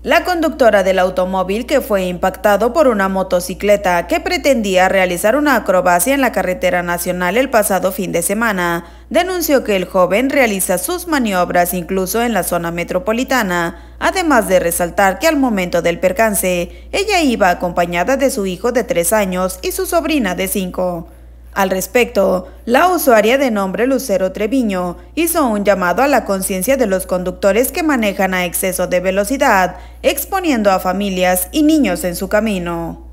La conductora del automóvil, que fue impactado por una motocicleta que pretendía realizar una acrobacia en la carretera nacional el pasado fin de semana, denunció que el joven realiza sus maniobras incluso en la zona metropolitana, además de resaltar que al momento del percance, ella iba acompañada de su hijo de 3 años y su sobrina de 5. Al respecto, la usuaria de nombre Lucero Treviño hizo un llamado a la conciencia de los conductores que manejan a exceso de velocidad, exponiendo a familias y niños en su camino.